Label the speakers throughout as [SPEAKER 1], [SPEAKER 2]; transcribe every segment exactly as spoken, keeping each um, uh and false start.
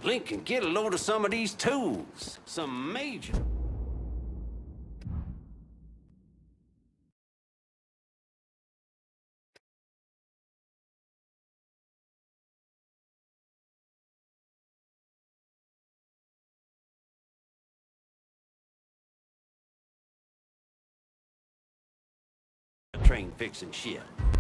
[SPEAKER 1] Lincoln, get a load of some of these tools. Some major... train fixing shit.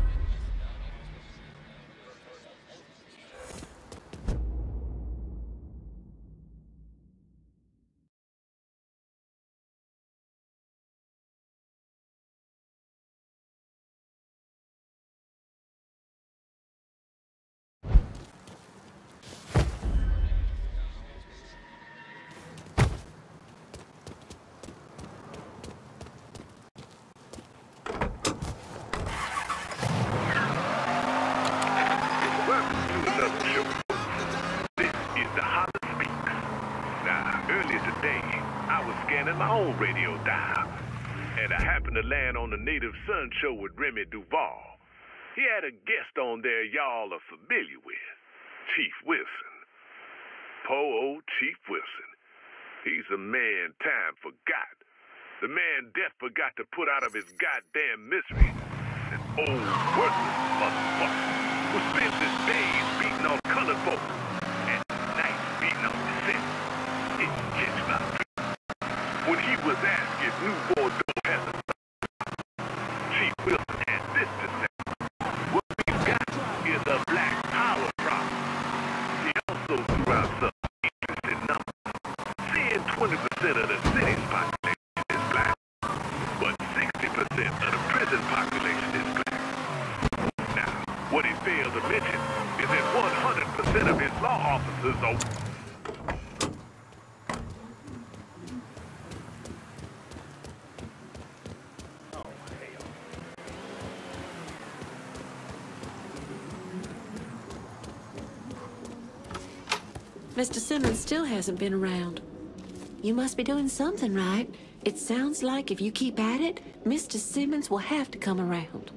[SPEAKER 2] My own radio dial, and I happened to land on the Native Son show with Remy Duval. He had a guest on there y'all are familiar with, Chief Wilson. Poor old Chief Wilson. He's a man time forgot. The man death forgot to put out of his goddamn misery. An old worthless motherfucker who spends his days beating on colored folks and nights beating on descent. It gets my when he was asked if New Bordeaux has a Chief Wilson had this to say: what we've got is a black power problem. He also threw out some interesting numbers, saying twenty percent of the city's population is black, but sixty percent of the prison population is black. Now, what he failed to mention is that one hundred percent of his law officers are...
[SPEAKER 3] Mister Simmons still hasn't been around. You must be doing something right. It sounds like if you keep at it, Mister Simmons will have to come around.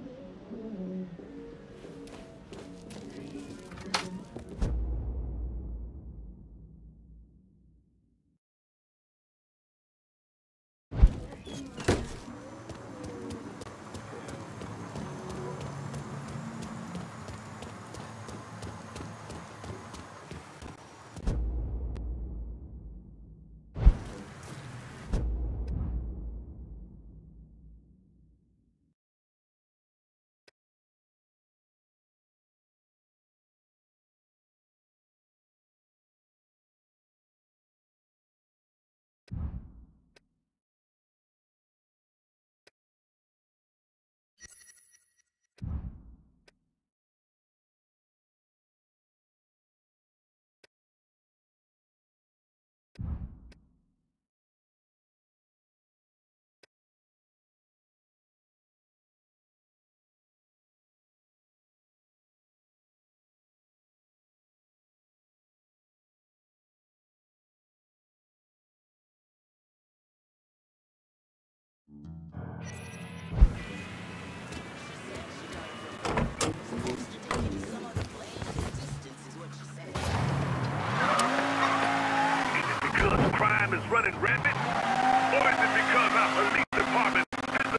[SPEAKER 2] Crime is running rampant, or is it because our police department has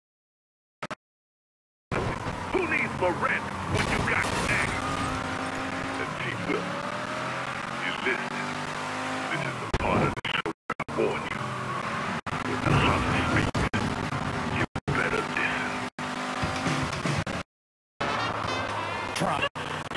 [SPEAKER 2] a... Who needs for rent when you got tax? And Chief Wilson, you listening? This is the part of the show where I warn you. When the hunter speaks, you better listen. Try.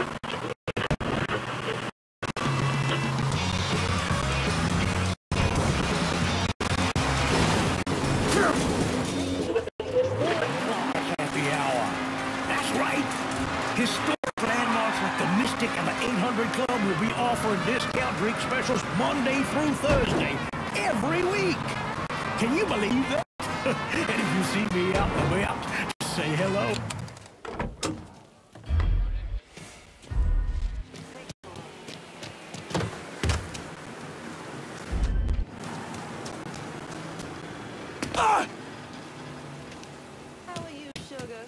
[SPEAKER 4] Historic landmarks like the Mystic and the eight hundred Club will be offering discount drink specials Monday through Thursday, every week. Can you believe that? And if you see me out and about, just say hello. Ah!
[SPEAKER 5] How are you, sugar?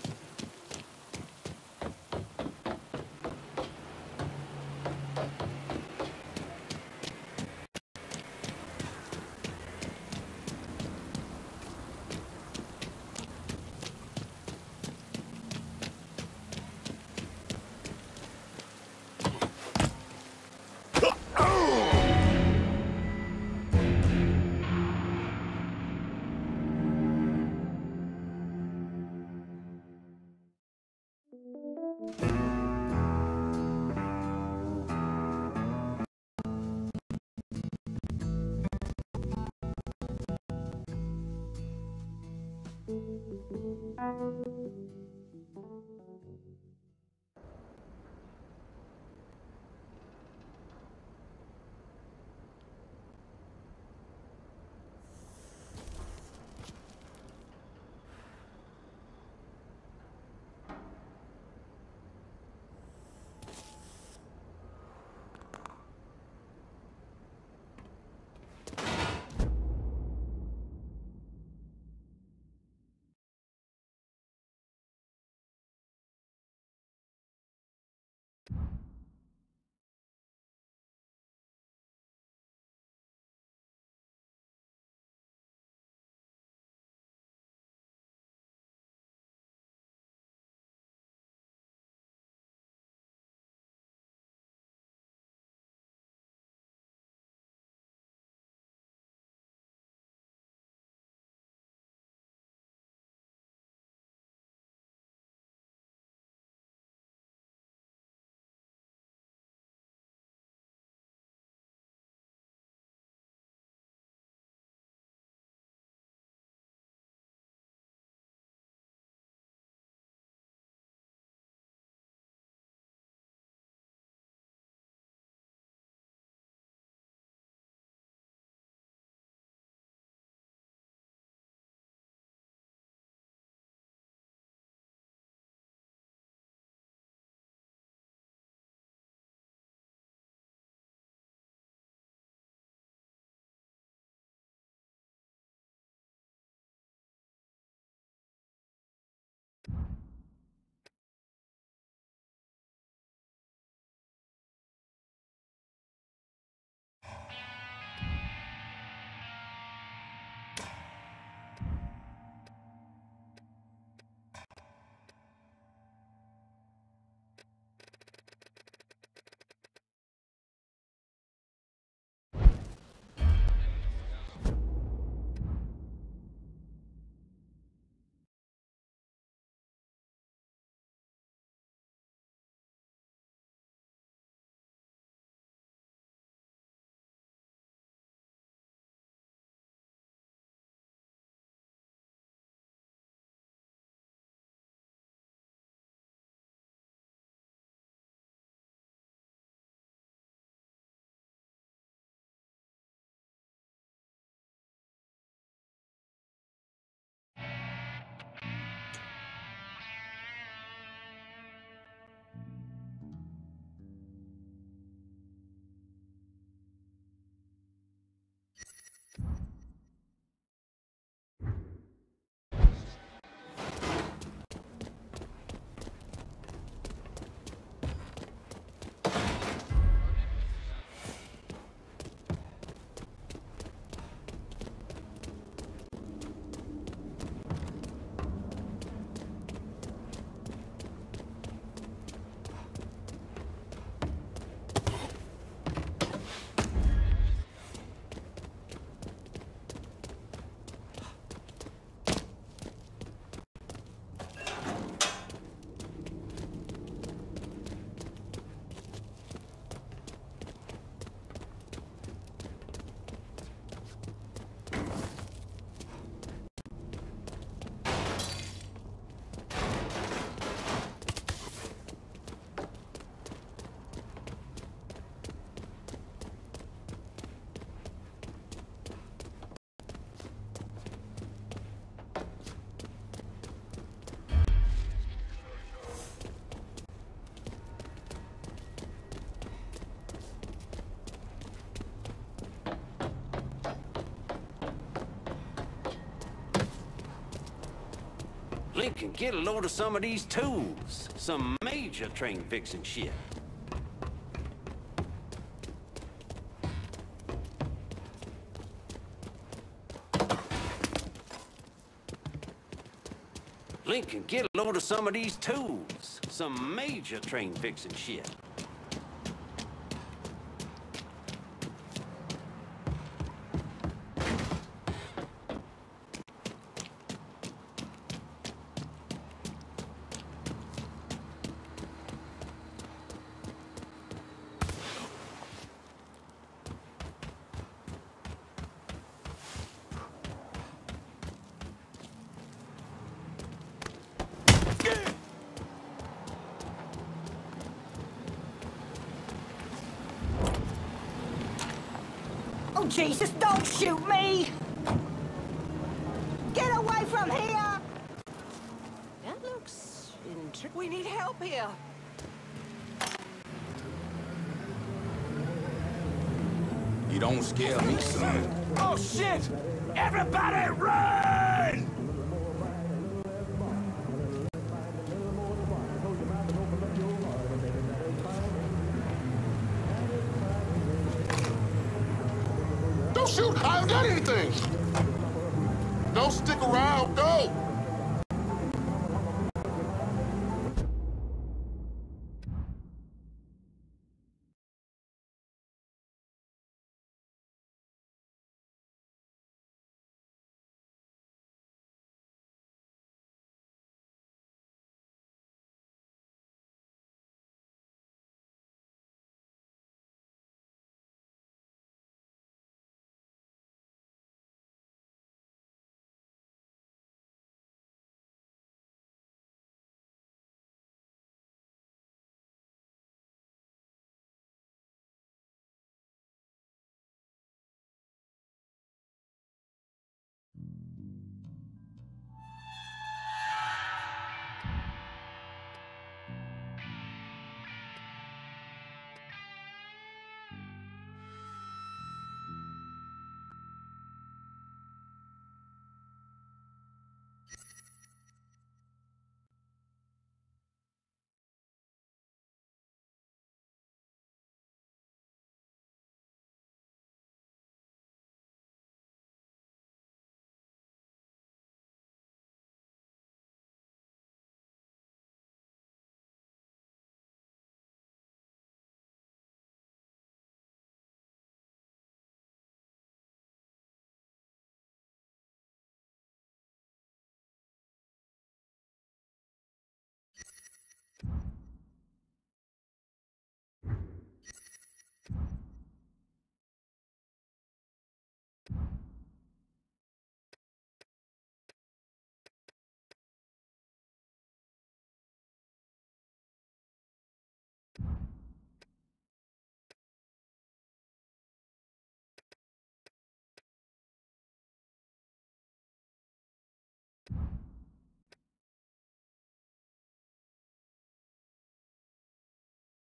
[SPEAKER 1] Lincoln, get a load of some of these tools. Some major train fixing shit. Lincoln, get a load of some of these tools. Some major train fixing shit.
[SPEAKER 5] Jesus, don't shoot me! Get away from here!
[SPEAKER 3] That looks... intri- We need help here.
[SPEAKER 6] You don't scare me, son.
[SPEAKER 4] Oh, shit! Everybody run!
[SPEAKER 7] Don't shoot! I haven't got anything! Don't stick around, go!